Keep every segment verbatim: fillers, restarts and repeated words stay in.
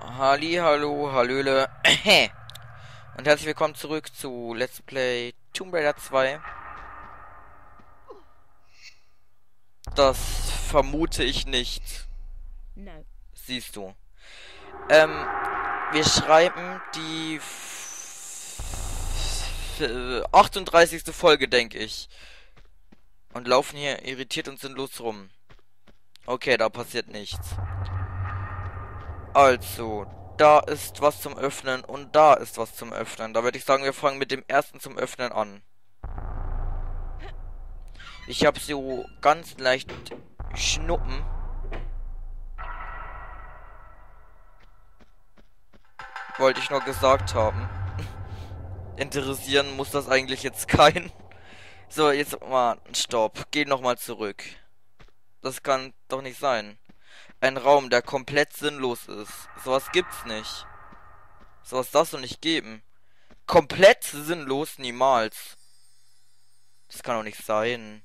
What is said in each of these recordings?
Halli, hallo, hallöle. Und herzlich willkommen zurück zu Let's Play Tomb Raider zwei. Das vermute ich nicht. No. Siehst du. Ähm, wir schreiben die achtunddreißigste Folge, denke ich. Und laufen hier irritiert und sinnlos rum. Okay, da passiert nichts. Also, da ist was zum Öffnen und da ist was zum Öffnen. Da würde ich sagen, wir fangen mit dem ersten zum Öffnen an. Ich habe so ganz leicht Schnuppen. Wollte ich nur gesagt haben. Interessieren muss das eigentlich jetzt keinen. So, jetzt mal Stopp. Geh nochmal zurück. Das kann doch nicht sein. Ein Raum, der komplett sinnlos ist. Sowas gibt's nicht. Sowas darf's doch nicht geben. Komplett sinnlos niemals. Das kann doch nicht sein.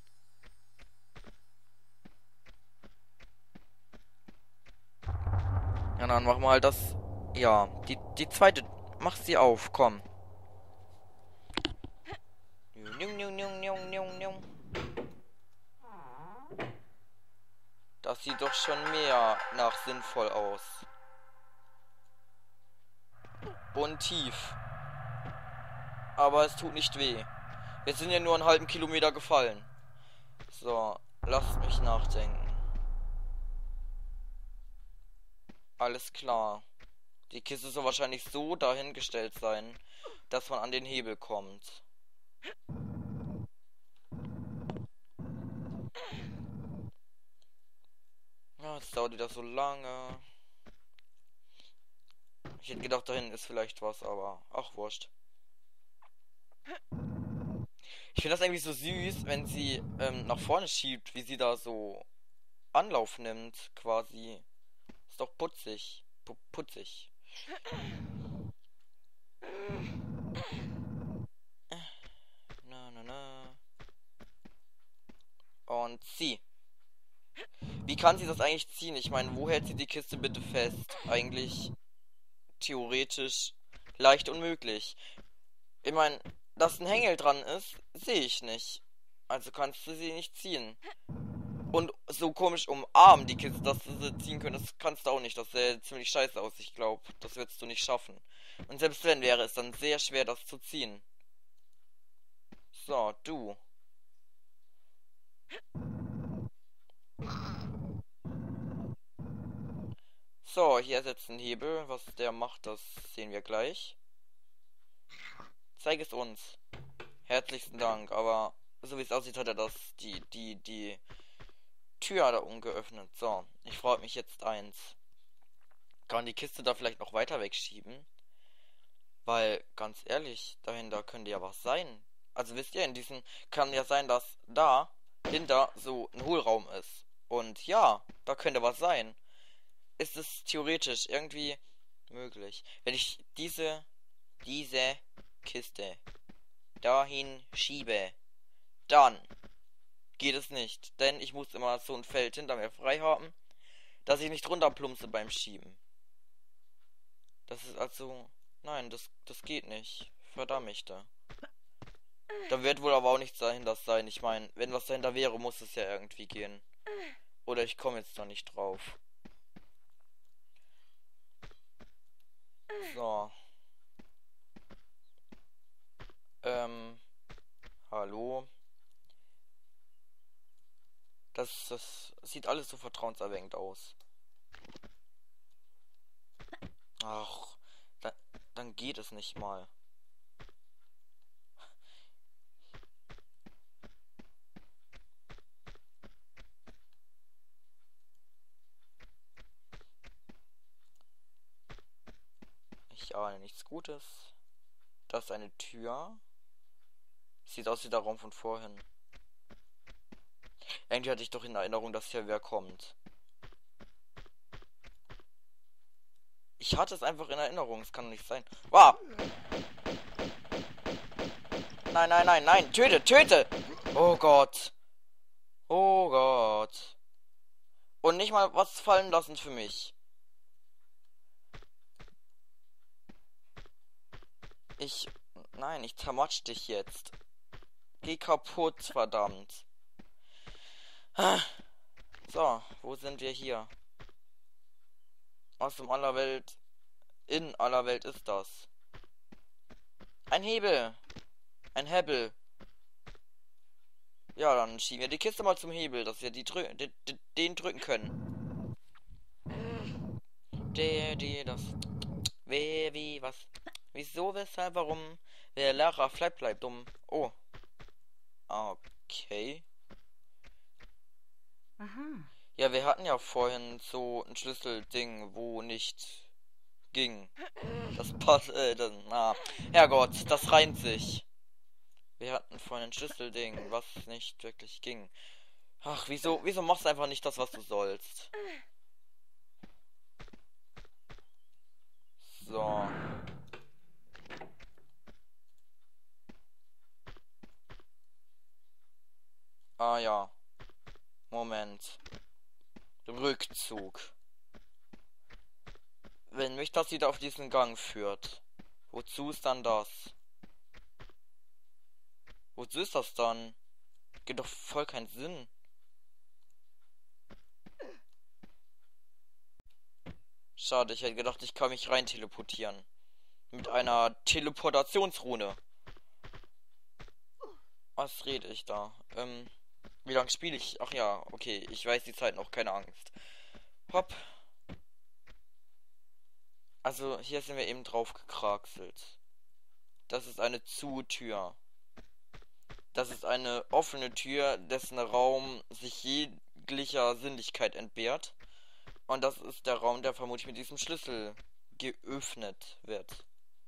Ja, dann machen wir halt das. Ja, die, die zweite. Mach sie auf, komm. Das sieht doch schon mehr nach sinnvoll aus. Und tief. Aber es tut nicht weh. Wir sind ja nur einen halben Kilometer gefallen. So, lasst mich nachdenken. Alles klar. Die Kiste soll wahrscheinlich so dahingestellt sein, dass man an den Hebel kommt. Ja, jetzt dauert wieder so lange. Ich hätte gedacht, da hinten ist vielleicht was, aber ach, wurscht. Ich finde das eigentlich so süß, wenn sie ähm, nach vorne schiebt, wie sie da so Anlauf nimmt, quasi. Ist doch putzig. P putzig. Na, na, na. Und zieh. Wie kann sie das eigentlich ziehen? Ich meine, wo hält sie die Kiste bitte fest? Eigentlich theoretisch leicht unmöglich. Ich meine, dass ein Hängel dran ist, sehe ich nicht. Also kannst du sie nicht ziehen. Und so komisch umarmen die Kiste, dass du sie ziehen könntest, das kannst du auch nicht. Das sähe ziemlich scheiße aus, ich glaube. Das würdest du nicht schaffen. Und selbst wenn, wäre es dann sehr schwer, das zu ziehen. So, du. So, hier setzt ein Hebel. Was der macht, das sehen wir gleich. Zeig es uns. Herzlichsten Dank, aber so wie es aussieht, hat er das, die, die, die Tür da ungeöffnet. So, ich frage mich jetzt eins. Kann die Kiste da vielleicht noch weiter wegschieben? Weil, ganz ehrlich, dahinter könnte ja was sein. Also wisst ihr, in diesem kann ja sein, dass da hinter so ein Hohlraum ist. Und ja, da könnte was sein. Ist es theoretisch irgendwie möglich. Wenn ich diese, diese Kiste dahin schiebe, dann geht es nicht. Denn ich muss immer so ein Feld hinter mir frei haben, dass ich nicht runterplumpse beim Schieben. Das ist also... Nein, das, das geht nicht. Verdammte. Da wird wohl aber auch nichts dahinter sein. Ich meine, wenn was dahinter wäre, muss es ja irgendwie gehen. Oder ich komme jetzt noch nicht drauf. So. Ähm. Hallo. Das, das sieht alles so vertrauenserweckend aus. Ach, da, dann geht es nicht mal. Ich ahne nichts Gutes. Das ist eine Tür. Sieht aus wie der Raum von vorhin. Irgendwie hatte ich doch in Erinnerung, dass hier wer kommt. Ich hatte es einfach in Erinnerung, es kann nicht sein. Wow! Nein, nein, nein, nein! Töte, töte! Oh Gott! Oh Gott! Und nicht mal was fallen lassen für mich. Ich... Nein, ich zermatsch dich jetzt. Geh kaputt, verdammt. So, wo sind wir hier? Aus dem aller Welt... In aller Welt ist das. Ein Hebel. Ein Hebel. Ja, dann schieben wir die Kiste mal zum Hebel, dass wir die drü den, den drücken können. Der, die, das. Wer, wie, was. Wieso, weshalb, warum? Wer Lara bleibt, bleibt dumm. Oh. Okay. Aha. Ja, wir hatten ja vorhin so ein Schlüsselding, wo nicht ging. Das passt, äh, das, na. Herrgott, das reimt sich. Wir hatten vorhin ein Schlüsselding, was nicht wirklich ging. Ach, wieso, wieso machst du einfach nicht das, was du sollst? So. Ah ja. Moment. Rückzug. Wenn mich das wieder auf diesen Gang führt, wozu ist dann das? Wozu ist das dann? Gibt doch voll keinen Sinn. Schade, ich hätte gedacht, ich kann mich rein teleportieren. Mit einer Teleportationsrune. Was rede ich da? Ähm, wie lange spiele ich? Ach ja, okay, ich weiß die Zeit noch, keine Angst. Hopp. Also, hier sind wir eben drauf gekraxelt. Das ist eine Zutür. Das ist eine offene Tür, dessen Raum sich jeglicher Sinnlichkeit entbehrt. Und das ist der Raum, der vermutlich mit diesem Schlüssel geöffnet wird.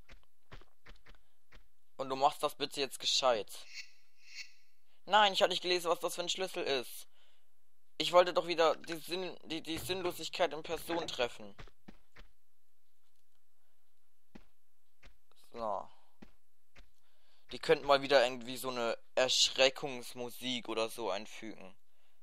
Und du machst das bitte jetzt gescheit. Nein, ich habe nicht gelesen, was das für ein Schlüssel ist. Ich wollte doch wieder die, Sinn, die, die Sinnlosigkeit in Person treffen. So. Die könnten mal wieder irgendwie so eine Erschreckungsmusik oder so einfügen.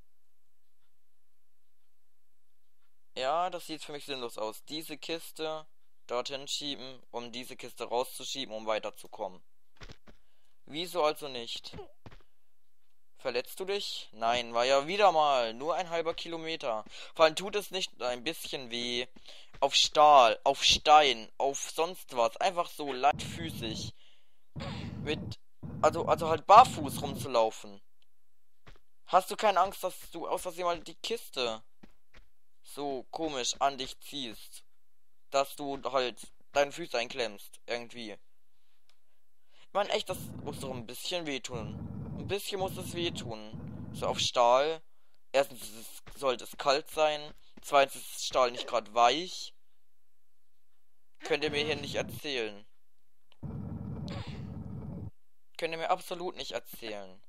Ja, das sieht für mich sinnlos aus. Diese Kiste dorthin schieben, um diese Kiste rauszuschieben, um weiterzukommen. Wieso also nicht? Verletzt du dich? Nein, war ja wieder mal nur ein halber Kilometer. Vor allem tut es nicht ein bisschen weh. Auf Stahl, auf Stein, auf sonst was. Einfach so leichtfüßig. Mit, also, also halt barfuß rumzulaufen. Hast du keine Angst, dass du aus Versehen mal die Kiste so komisch an dich ziehst? Dass du halt deine Füße einklemmst. Irgendwie. Ich meine, echt, das muss doch ein bisschen wehtun. Ein bisschen muss es wehtun. So auf Stahl. Erstens ist es, sollte es kalt sein. Zweitens ist Stahl nicht gerade weich. Könnt ihr mir hier nicht erzählen. Könnt ihr mir absolut nicht erzählen.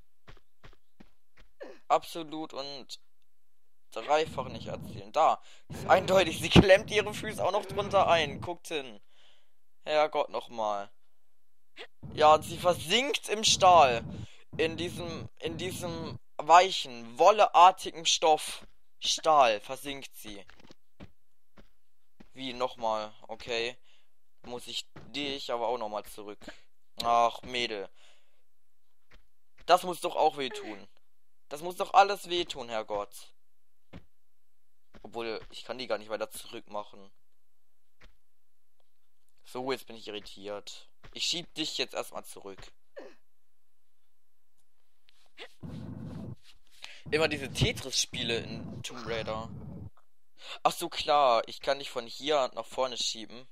Absolut und dreifach nicht erzählen. Da. Ist eindeutig. Sie klemmt ihre Füße auch noch drunter ein. Guckt hin. Herrgott nochmal. Ja, und sie versinkt im Stahl. In diesem, in diesem weichen, wolleartigen Stoff. Stahl versinkt sie. Wie, nochmal, okay. Muss ich dich aber auch nochmal zurück. Ach, Mädel. Das muss doch auch wehtun. Das muss doch alles wehtun, Herrgott. Obwohl, ich kann die gar nicht weiter zurück machen. So, jetzt bin ich irritiert. Ich schieb dich jetzt erstmal zurück. Immer diese Tetris-Spiele in Tomb Raider. Ach so, klar. Ich kann dich von hier nach vorne schieben.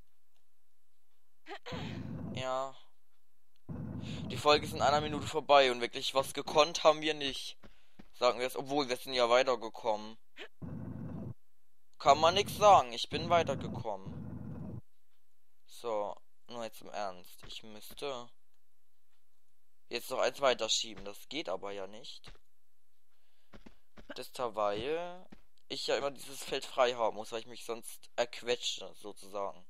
Ja. Die Folge ist in einer Minute vorbei und wirklich was gekonnt haben wir nicht. Sagen wir es, obwohl wir sind ja weitergekommen. Kann man nichts sagen. Ich bin weitergekommen. So, nur jetzt im Ernst. Ich müsste jetzt noch eins weiterschieben. Das geht aber ja nicht. Das derweil ich ja immer dieses Feld frei haben muss, weil ich mich sonst erquetsche, sozusagen.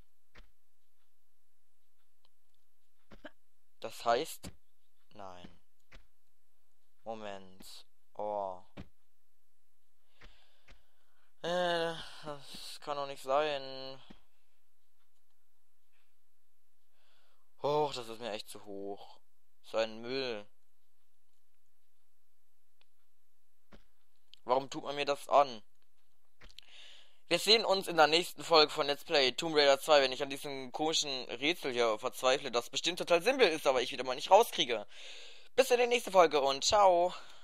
Das heißt... Nein. Moment. Oh. Äh, das kann doch nicht sein. Och, das ist mir echt zu hoch. So ein Müll. Warum tut man mir das an? Wir sehen uns in der nächsten Folge von Let's Play Tomb Raider zwei, wenn ich an diesem komischen Rätsel hier verzweifle, das bestimmt total simpel ist, aber ich wieder mal nicht rauskriege. Bis in die nächste Folge und ciao.